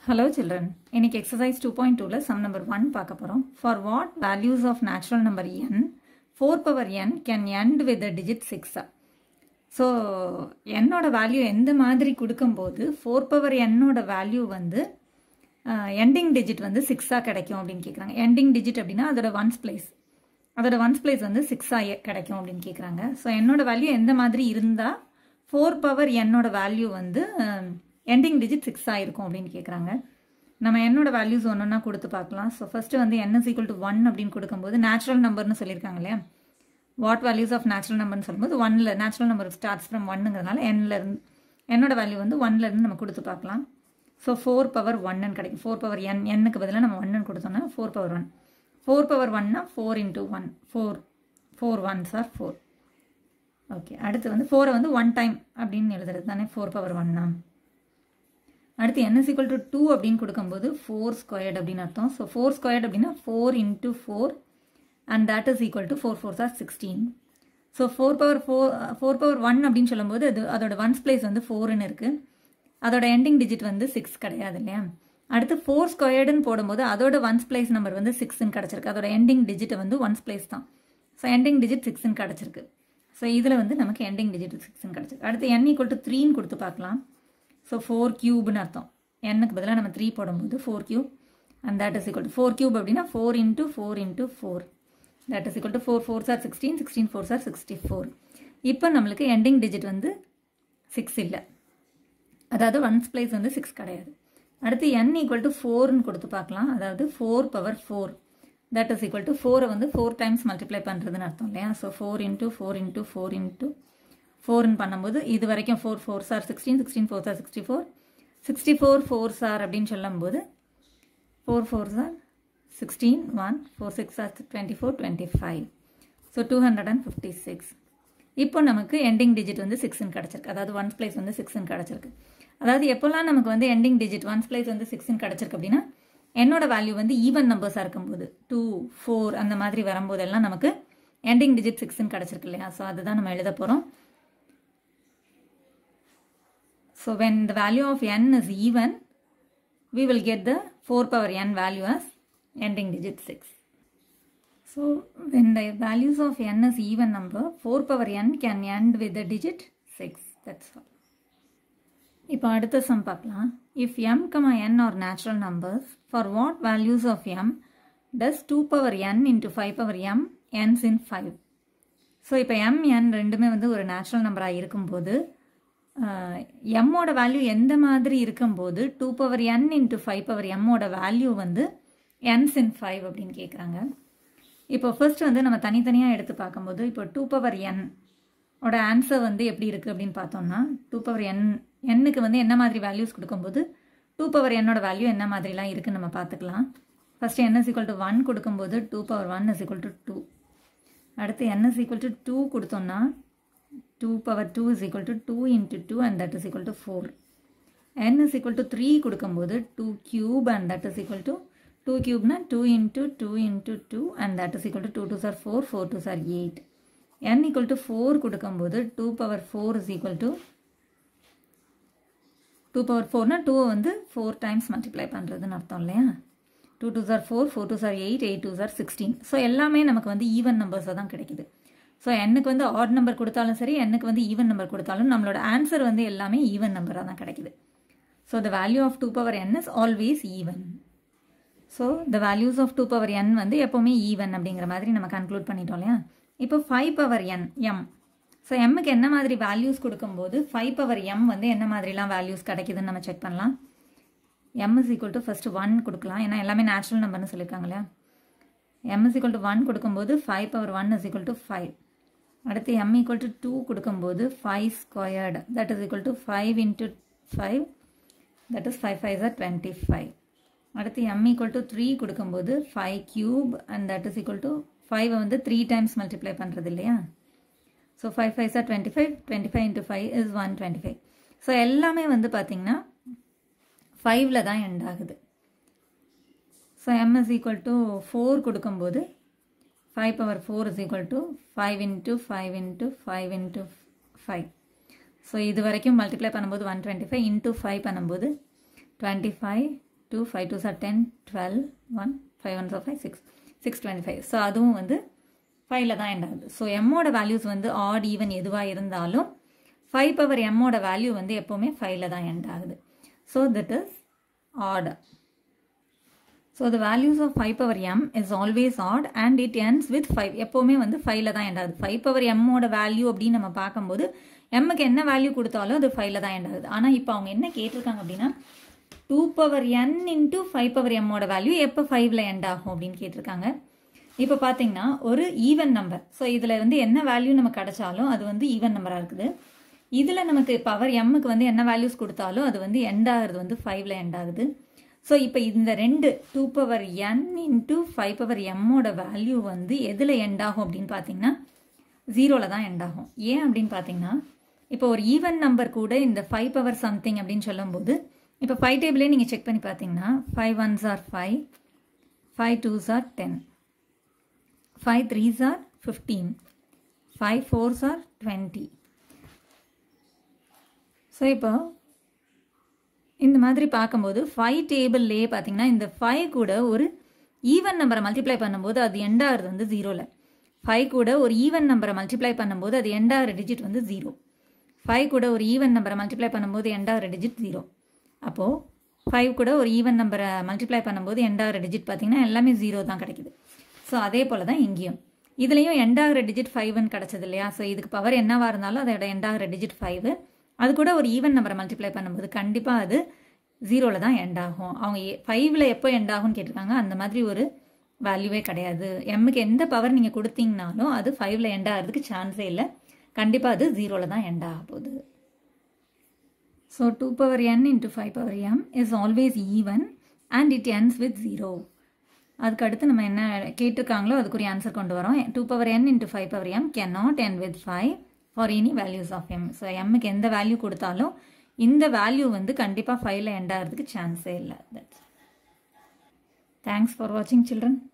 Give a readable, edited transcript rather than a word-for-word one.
Hello children, இன்னைக்கு exercise 2.2ல sum number 1 பார்க்க போறோம். For what values of natural number n, 4 power n can end with the digit 6? So, n ஓட value எந்த மாதிரி கொடுக்கும்போது 4 power n ஓட value வந்து ending digit வந்து 6 கிடைக்கும் அப்படின்னு கேட்குறாங்க. ending digit அப்படின்னா அதோட ones place. அதோட ones place வந்து 6 கிடைக்கும் அப்படின்னு கேட்குறாங்க. ஸோ என்னோட வேல்யூ எந்த மாதிரி இருந்தால் 4 பவர் என்னோட வேல்யூ வந்து எண்டிங் டிஜிட் 6 இருக்கும் அப்படின்னு கேட்குறாங்க. நம்ம என்னோட வேல்யூஸ் ஒன்றா கொடுத்து பார்க்கலாம். ஸோ ஃபஸ்ட்டு வந்து n is equal to 1 அப்படின்னு கொடுக்கும்போது நேச்சுரல் நம்பர்னு சொல்லியிருக்காங்க இல்லையா. வாட் வேல்யூஸ் ஆஃப் நேச்சுரல் நம்பர்னு சொல்லும்போது 1ல் நேச்சுரல் நம்பர் ஸ்டார்ட்ஸ் ஃப்ரம் 1ங்கிறதுனால n என்னோட வேல்யூ வந்து 1லேருந்து நம்ம கொடுத்து பார்க்கலாம். ஸோ 4 பவர் 1 கிடைக்கும். 4 பவர் n பதிலாக நம்ம 1 கொடுத்தோம்னா 4 பவர் 1. 4 பவர் 1னா 4 into 1. 4 1s are 4. ஓகே, அடுத்து வந்து 4 வந்து 1 டைம் அப்படின்னு எழுதுறது தானே 4 பவர் 1னா. அடுத்து n is equal to 2 அப்படின்னு கொடுக்கும்போது 4 ஸ்கொயர்ட் அப்படின்னு அர்த்தம். ஸோ 4 ஸ்கொயர்ட் அப்படின்னா 4 into 4 and that is equal to 4 4s are 16. So 4 power 1 அப்படின்னு சொல்லும்போது அதோட ஒன்ஸ் பிளேஸ் வந்து 4ன்னு இருக்குது. அதோட எண்டிங் டிஜிட் வந்து 6 கிடையாது இல்லையா. அடுத்து 4 ஸ்கொயர்டுன்னு போடும்போது அதோட ஒன்ஸ் பிளேஸ் நம்பர் வந்து 6ன்னு கிடச்சிருக்கு. அதோட எண்டிங் டிஜிட் வந்து ஒன்ஸ் பிளேஸ் தான். ஸோ எண்டிங் டிஜிட் 6ன்னு கிடச்சிருக்கு. ஸோ இதில் வந்து நமக்கு எண்டிங் டிஜிட் 6ன்னு கிடச்சிருக்கு. அடுத்து n equal to 3ன்னு கொடுத்து பார்க்கலாம். ஸோ 4 கியூப்னு அர்த்தம். என்னுக்கு பதிலாக நம்ம 3 போடும்போது 4 cube and that is equal to 4 cube அப்படின்னா 4 into 4 into 4. That is equal to 4 4s are 16, 16 4s are 64. இப்போ நம்மளுக்கு எண்டிங் டிஜிட் வந்து 6 இல்லை, அதாவது ஒன்ஸ் பிளேஸ் வந்து 6 கிடையாது. அடுத்து n equal to 4ன்னு கொடுத்து பார்க்கலாம். அதாவது 4 power 4 that is equal to 4 வந்து 4 டைம்ஸ் மல்டிப்ளை பண்ணுறதுன்னு அர்த்தம் இல்லையா. ஸோ 4 into 4 into 4 into 4ன்னு பண்ணும்போது இது வரைக்கும் 4 4s are 16, 16 4s are 64, 64 4s are அப்படின்னு சொல்லும்போது 4 4s are 16, 1 4 6 are 24, 25. ஸோ 256. இப்போ நமக்கு எண்டிங் டிஜிட் வந்து 6ன்னு கிடச்சிருக்கு. அதாவது ஒன்ஸ் பிளேஸ் வந்து 6ன்னு கிடச்சிருக்கு. அதாவது எப்போல்லாம் நமக்கு வந்து எண்டிங் டிஜிட் ஒன்ஸ் பிளேஸ் வந்து 6ன்னு கிடச்சிருக்கு அப்படின்னா என்னோட வேல்யூ வந்து ஈவன் நம்பர்ஸாக இருக்கும்போது 2 4 அந்த மாதிரி வரும்போதெல்லாம் நமக்கு எண்டிங் டிஜிட் 6ன்னு கிடச்சிருக்கு இல்லையா. ஸோ அதுதான் நம்ம எழுத போகிறோம். So when the value of n is even, we will get the 4 power n value as ending digit 6. So when the values of n is even number, 4 power n can end with the digit 6. That's all. இப்போ அடுத்த sum பார்க்கலாம். If m, n are natural numbers, for what values of m does 2 power n into 5 power m ends in 5? So இப்போ m, n ரெண்டுமே வந்து ஒரு natural நம்பராக இருக்கும்போது எம்மோட value எந்த மாதிரி இருக்கும்போது 2 பவர் n இன்ட்டு 5 பவர் எம்மோட வேல்யூ வந்து ends in 5 அப்படின்னு கேட்குறாங்க. இப்போ ஃபர்ஸ்ட் வந்து நம்ம தனித்தனியாக எடுத்து பார்க்கும்போது இப்போ 2 பவர் n ஓட ஆன்சர் வந்து எப்படி இருக்குது அப்படின்னு பார்த்தோம்னா 2 பவர் என்னுக்கு வந்து என்ன மாதிரி வேல்யூஸ் கொடுக்கும்போது 2 பவர் என்னோட வேல்யூ என்ன மாதிரிலாம் இருக்குன்னு நம்ம பார்த்துக்கலாம். First n is equal to 1 கொடுக்கும்போது 2 பவர் 1 is equal to 2. அடுத்து n is equal to 2 கொடுத்தோம்னா 2 power 2 is equal to 2 into 2 and that is equal to 4. n is equal to 3 கொடுக்கும்போது 2 cube and that is equal to 2 cube na 2 into 2 into 2 and that is equal to 2 2s are 4, 4 2s are 8. n equal to 4 கொடுக்கும்போது 2 power 4 is equal to 2 power 4 na 2 வந்து 4 times multiply பண்ணுறதுன்னு அர்த்தம் இல்லையா. 2 2s are 4, 4 2s are 8, 8 2s are 16. So எல்லாமே நமக்கு வந்து even நம்பர்ஸாக தான் கிடைக்குது. ஸோ என்னுக்கு வந்து ஆட் நம்பர் கொடுத்தாலும் சரி, என்னுக்கு வந்து ஈவன் நம்பர் கொடுத்தாலும் நம்மளோட ஆன்சர் வந்து எல்லாமே ஈவன் நம்பராக தான் கிடைக்குது. So the value of 2 power n is always even. So the values of 2 power n வந்து எப்போவுமே ஈவன் அப்படிங்கிற மாதிரி நம்ம கன்க்ளூட் பண்ணிட்டோம் இல்லையா. இப்போ 5 பவர் n m. ஸோ எம்முக்கு என்ன மாதிரி வேல்யூஸ் கொடுக்கும்போது 5 பவர் m வந்து என்ன மாதிரிலாம் வேல்யூஸ் கிடைக்குதுன்னு நம்ம செக் பண்ணலாம். m is equal to first 1 கொடுக்கலாம், ஏன்னா எல்லாமே நேச்சுரல் நம்பர்னு சொல்லியிருக்காங்க இல்லையா. m இஸ் ஈக்குவல் டு 1 கொடுக்கும்போது 5 பவர் 1 இஸ் ஈக்குவல் டு 5. அடுத்து m equal to 2 கொடுக்கும்போது 5 squared that is equal to 5 into 5 that is 5 5s are 25. அடுத்து m equal to 3 கொடுக்கும்போது 5 cube and that is equal to 5 வந்து 3 times multiply பண்ணுறது இல்லையா. So 5 5s are 25, 25 into 5 is 125. So எல்லாமே வந்து பார்த்திங்கன்னா 5ல் தான் எண்ட் ஆகுது. So m is equal to 4 கொடுக்கும்போது 5 power 4 is equal to 5 into 5 into 5 into 5. So இது வரைக்கும் மல்டிப்ளை பண்ணும்போது 125 into 5 பண்ணும்போது 25 2 5 2s are 10 12 1 5 1s are 5 6 625. So அதுவும் வந்து 5ல் தான் எண்ட் ஆகுது. ஸோ எம்மோட வேல்யூஸ் வந்து ஆட் ஈவன் எதுவாக இருந்தாலும் 5 பவர் எம்மோட வேல்யூ வந்து எப்போவுமே 5ல் தான் எண்ட் ஆகுது. So that is odd. So the values of 5 power m is always odd and it ends with 5. எப்போவுமே வந்து 5ல் தான் எண்ட் ஆகுது. 5 பவர் எம்மோட வேல்யூ அப்படின்னு நம்ம பார்க்கும்போது எம்முக்கு என்ன வேல்யூ கொடுத்தாலும் அது 5ல் தான் எண்ட் ஆகுது. ஆனால் இப்போ அவங்க என்ன கேட்டிருக்காங்க அப்படின்னா 2 பவர் n இன்ட்டு 5 பவர் எம்மோட வேல்யூ எப்போ 5ல் எண்ட் ஆகும் அப்படின்னு கேட்டிருக்காங்க. இப்போ பார்த்தீங்கன்னா ஒரு ஈவன் நம்பர். ஸோ இதில் வந்து என்ன வேல்யூ நமக்கு கிடைச்சாலும் அது வந்து ஈவன் நம்பராக இருக்குது. இதில் நமக்கு பவர் எம்முக்கு வந்து என்ன வேல்யூஸ் கொடுத்தாலும் அது வந்து எண்ட் ஆகுறது வந்து 5ல் எண்ட் ஆகுது. ஸோ இப்போ இந்த ரெண்டு 2 பவர் n இன்ட்டு 5 பவர் எம்மோட வேல்யூ வந்து எதில் எண்ட் ஆகும் அப்படின்னு பார்த்தீங்கன்னா 0ல் தான் எண்ட் ஆகும். ஏன் அப்படின்னு பார்த்தீங்கன்னா இப்போ ஒரு ஈவன் நம்பர் கூட இந்த 5 பவர் சம்திங் அப்படின்னு சொல்லும்போது இப்போ 5 டேபிளே நீங்கள் செக் பண்ணி பார்த்தீங்கன்னா 5 1s are 5, 5 2s are 10, 5 3s are 15, 5 4s are 20. So இப்போ இந்த மாதிரி பார்க்கும்போது 5 டேபிள்லேயே பார்த்தீங்கன்னா இந்த 5 கூட ஒரு ஈவன் நம்பரை மல்டிப்ளை பண்ணும்போது அது எண்ட் ஆகிறது வந்து 0ல். 5 கூட ஒரு ஈவன் நம்பரை மல்டிப்ளை பண்ணும்போது அது எண்ட் ஆகிற டிஜிட் வந்து 0. 5 கூட ஒரு ஈவன் நம்பரை மல்டிப்ளை பண்ணும்போது எண்ட் ஆகிற டிஜிட் 0. அப்போது 5 கூட ஒரு ஈவன் நம்பரை மல்டிப்ளை பண்ணும்போது எண்ட் ஆகிற டிஜிட் பார்த்தீங்கன்னா எல்லாமே 0 தான் கிடைக்குது. ஸோ அதே போல் தான் இங்கேயும் இதுலேயும் எண்ட் ஆகிற டிஜிட் 5ன்னு கிடச்சது இல்லையா. ஸோ இதுக்கு பவர் என்னவாக இருந்தாலும் அதோட எண்ட் ஆகிற டிஜிட் 5. அது கூட ஒரு ஈவன் நம்பரை மல்டிப்ளை பண்ணும்போது கண்டிப்பாக அது 0ல் தான் எண்ட் ஆகும். அவங்க 5ல் எப்போ எண்ட் ஆகும்னு கேட்டிருக்காங்க. அந்த மாதிரி ஒரு வேல்யூவே கிடையாது. எம்முக்கு எந்த பவர் நீங்கள் கொடுத்தீங்கனாலும் அது 5ல் எண்ட் ஆகிறதுக்கு சான்ஸே இல்லை. கண்டிப்பாக அது 0ல் தான் எண்ட் ஆக போகுது. So 2 power n into 5 power m is always even and it ends with 0. அதுக்கு அடுத்து நம்ம என்ன கேட்டிருக்காங்களோ அதுக்குரிய ஆன்சர் கொண்டு வரோம். 2 power n into 5 power m cannot end with 5 for any values of m. So எம்முக்கு எந்த வேல்யூ கொடுத்தாலும் இந்த வேல்யூ வந்து கண்டிப்பாக 5ல் எண்ட் ஆகிறதுக்கு சான்ஸே இல்லை. தட்ஸ். தேங்க்ஸ் ஃபார் வாட்சிங் சில்ட்ரன்.